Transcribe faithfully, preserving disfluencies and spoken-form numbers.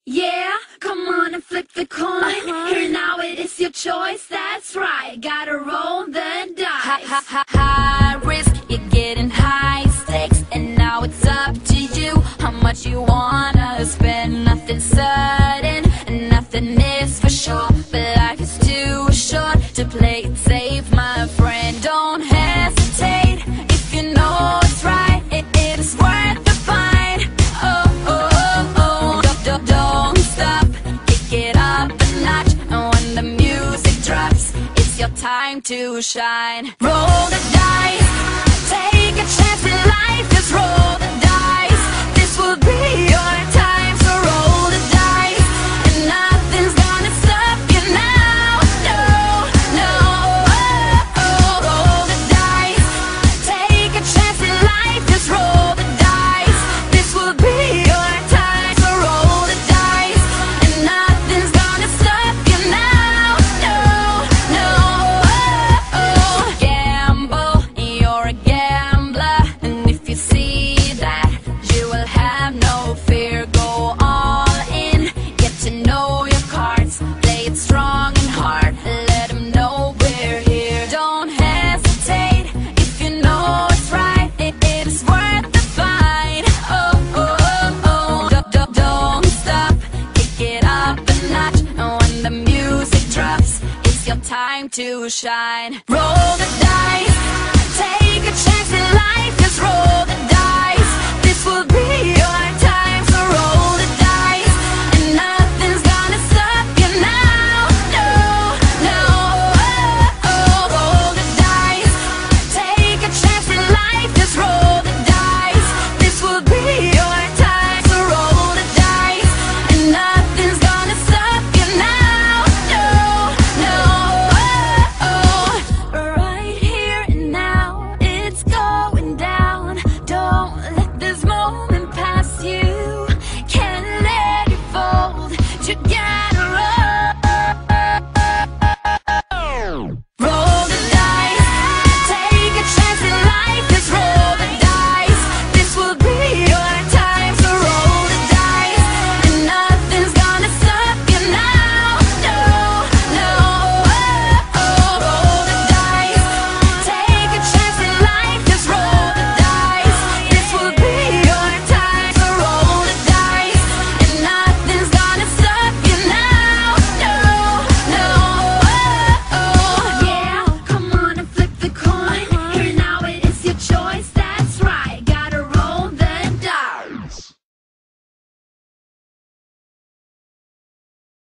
Yeah, come on and flip the coin. Uh-huh. Here now it is your choice, that's right. Gotta roll the dice. High, high, high risk, you're getting high stakes, and now it's up to you how much you wanna spend. Nothing sudden, and nothing is for sure, but life is too short to play it safe, my friend. Don't hesitate if you know it's right. It, it is worth the fight. Oh, oh, oh, oh. Don't, don't, don't stop, kick it up a notch, and when the music drops, it's your time to shine. Roll the dice, take a chance in life, just roll the dice. This will be your time, so roll the dice, and nothing's gonna stop you now. No, no, oh, oh. Roll the dice, take a chance in life, just roll the dice. This will be your time, so roll the dice, and nothing's gonna stop you now. No, no, oh, oh. Gamble, you're a gambler, and if you see that, you will have no fear. Go all in, get to know your cards, play it strong and hard, let them know we're here. Don't hesitate if you know it's right. It, it is worth the fight. Oh, oh, oh, oh. Don't, don't, don't stop, kick it up a notch, and when the music drops, it's your time to shine. Roll the dice, take a chance in life, just roll the dice. This will be